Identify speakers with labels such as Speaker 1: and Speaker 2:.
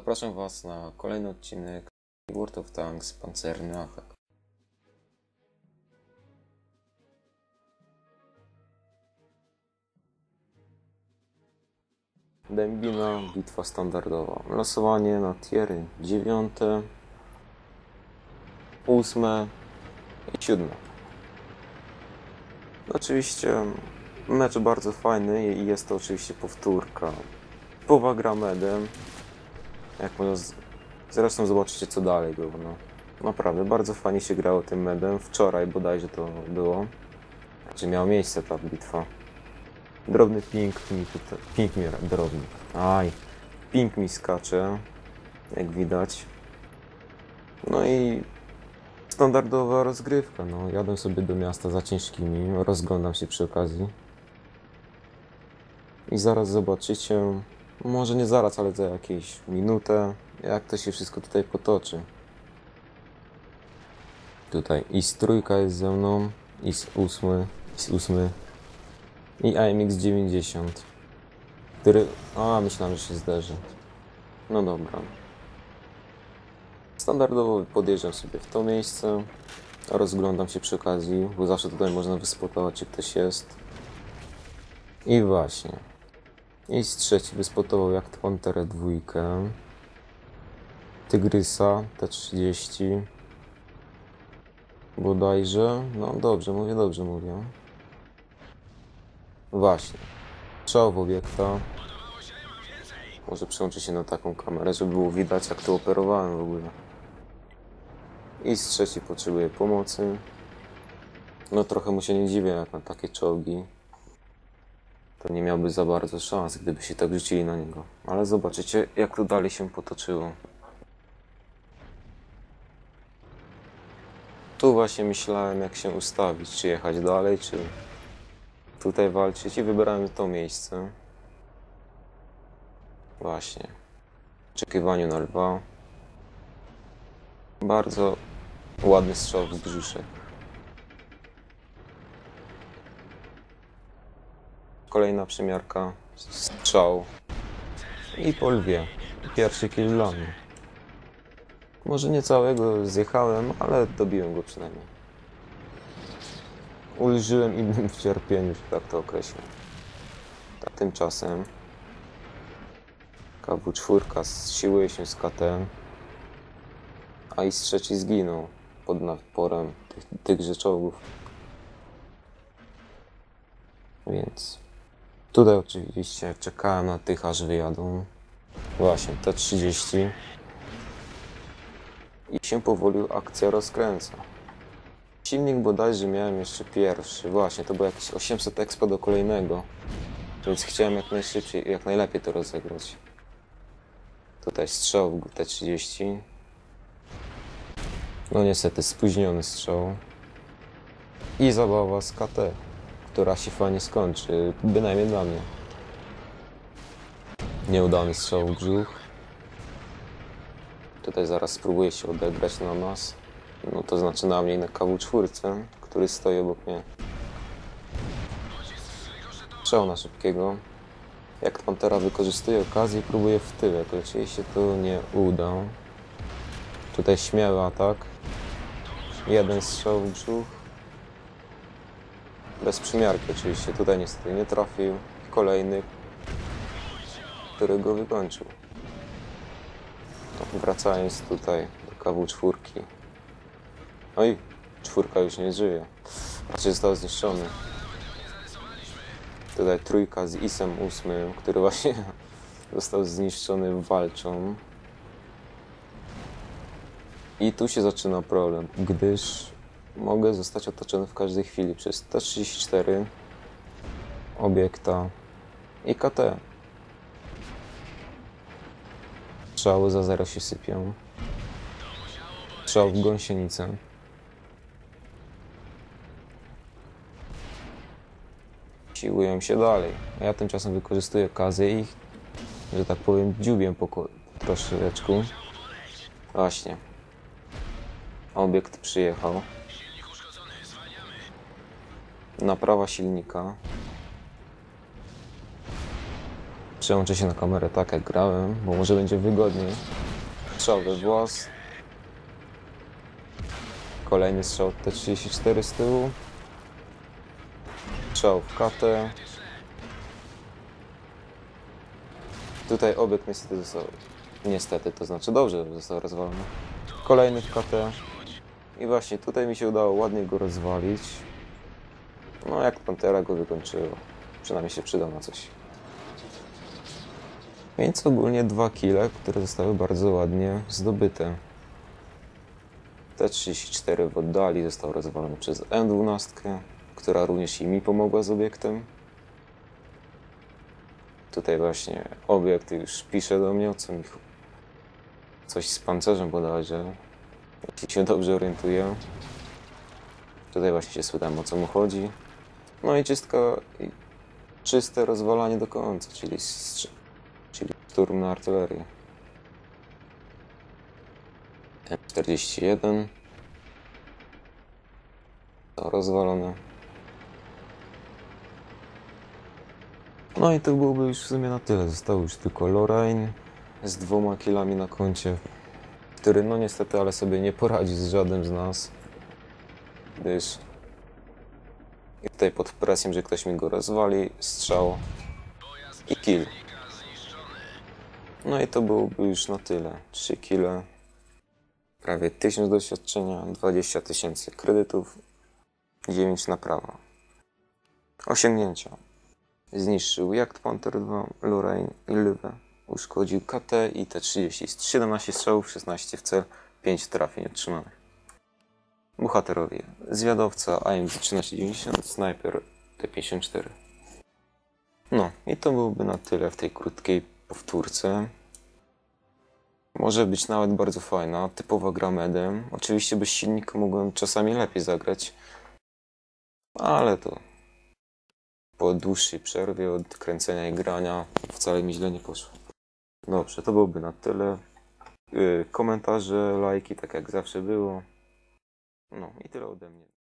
Speaker 1: Zapraszam Was na kolejny odcinek World of Tanks Pancerny Atak. Dębina, bitwa standardowa. Losowanie na tiery 9, 8 i 7. Oczywiście mecz bardzo fajny i jest to oczywiście powtórka. Połowa gra medem. Jak można zresztą zobaczycie co dalej było. No. Naprawdę bardzo fajnie się grało tym medem. Wczoraj bodajże to było. Znaczy miała miejsce ta bitwa. Drobny ping mi tutaj. Ping mi drobny. Ping mi skacze. Jak widać. No i standardowa rozgrywka. No, jadę sobie do miasta za ciężkimi. Rozglądam się przy okazji. I zaraz zobaczycie. Może nie zaraz, ale za jakieś minutę. Jak to się wszystko tutaj potoczy. Tutaj IS-3 jest ze mną. IS-8 i AMX-90, który... myślałem, że się zderzy. No dobra. Standardowo podjeżdżam sobie w to miejsce. Rozglądam się przy okazji, bo zawsze tutaj można wyspotować, czy ktoś jest. I właśnie. IS-3 wyspotował jak Panterę 2. Tygrysa T-30. Bodajże. No dobrze mówię. Właśnie. Strzał w obiekta. Może przełączę się na taką kamerę, żeby było widać, jak to operowałem w ogóle. IS-3 potrzebuje pomocy. No trochę mu się nie dziwię, jak na takie czołgi. To nie miałby za bardzo szans, gdyby się tak rzucili na niego. Ale zobaczycie, jak to dalej się potoczyło. Tu właśnie myślałem, jak się ustawić, czy jechać dalej, czy tutaj walczyć, i wybrałem to miejsce. Właśnie. W oczekiwaniu na lwa. Bardzo ładny strzał w brzuszek. Kolejna przymiarka. Strzał. I po lwie. Pierwszy kill dla mnie. Może nie całego zjechałem, ale dobiłem go przynajmniej. Ulżyłem innym w cierpieniu, że tak to określę. A tymczasem KW4 zsiłuje się z KT, a IS-3 zginął pod naporem tychże czołgów. Więc tutaj oczywiście czekałem na tych, aż wyjadą. Właśnie, T-30. I się powoli akcja rozkręca. Silnik bodajże miałem jeszcze pierwszy. Właśnie, to było jakieś 800 expa do kolejnego. Więc chciałem jak najszybciej, jak najlepiej to rozegrać. Tutaj strzał w T-30. No niestety spóźniony strzał. I zabawa z KT, która się fajnie skończy, bynajmniej dla mnie. Nieudany strzał w brzuch. Tutaj zaraz spróbuję się odegrać na nas. No to znaczy na mnie i na KW4, który stoi obok mnie. Strzał na szybkiego. Jak Pantera wykorzystuje okazję i próbuje w tyłek, lecz jej się to nie uda. Tutaj śmiały atak. Jeden strzał w brzuch. Bez przymiarki oczywiście. Tutaj niestety nie trafił. Kolejny, który go wykończył. No, wracając tutaj do KW4. Oj, 4 już nie żyje. Znaczy został zniszczony. Tutaj 3 z IS-em 8, który właśnie został zniszczony walczą. I tu się zaczyna problem, gdyż mogę zostać otoczony w każdej chwili przez T-34, obiekta i KT. Strzały za 0 się sypią. Strzał w gąsienicę. Siłują się dalej. A ja tymczasem wykorzystuję okazję i, że tak powiem, dziubię po troszeczkę. Właśnie. Obiekt przyjechał. Naprawa silnika. Przełączę się na kamerę tak jak grałem, bo może będzie wygodniej. Strzał we włas. Kolejny strzał T-34 z tyłu. Strzał w katę. Tutaj obiekt niestety został... Niestety, to znaczy dobrze został rozwalony. Kolejny w katę. I właśnie tutaj mi się udało ładnie go rozwalić. No jak Pantera go wykończyła. Przynajmniej się przyda na coś. Więc ogólnie 2 kile, które zostały bardzo ładnie zdobyte. T-34 w oddali został rozwalony przez M12, która również i mi pomogła z obiektem. Tutaj właśnie obiekt już pisze do mnie, o co mi... Coś z pancerzem bodajże, jeśli się dobrze orientuję. Tutaj właśnie się spytałem, o co mu chodzi. No i czyste rozwalanie do końca, czyli szturm na artylerię. M41 to rozwalone. No i to byłoby już w sumie na tyle. Został już tylko Lorraine z 2 killami na koncie, który no niestety, ale sobie nie poradzi z żadnym z nas, gdyż i tutaj pod presją, że ktoś mi go rozwali, strzał i kill. No i to byłoby już na tyle. 3 kile, prawie 1000 doświadczenia, 20 000 kredytów, 9 naprawa. Osiągnięcia. Zniszczył Jagdpanther 2, Lorraine i Lwę. Uszkodził KT i T-30. 17 strzałów, 16 w cel, 5 trafień otrzymanych. Bohaterowie. Zwiadowca AMG 1390, snajper T-54. No i to byłoby na tyle w tej krótkiej powtórce. Może być nawet bardzo fajna, typowa gra medem. Oczywiście bez silnika mogłem czasami lepiej zagrać, ale to po dłuższej przerwie od kręcenia i grania wcale mi źle nie poszło. Dobrze, to byłoby na tyle. Komentarze, lajki, tak jak zawsze było. No i tyle ode mnie.